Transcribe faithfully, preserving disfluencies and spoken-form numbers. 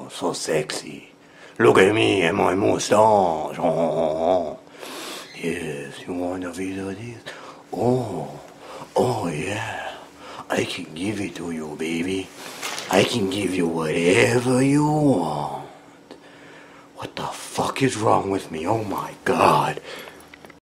so sexy. Look at me and my mustache. Oh, yes, you want a video of this? Oh, oh yeah. I can give it to you, baby. I can give you whatever you want. What the fuck is wrong with me? Oh my god.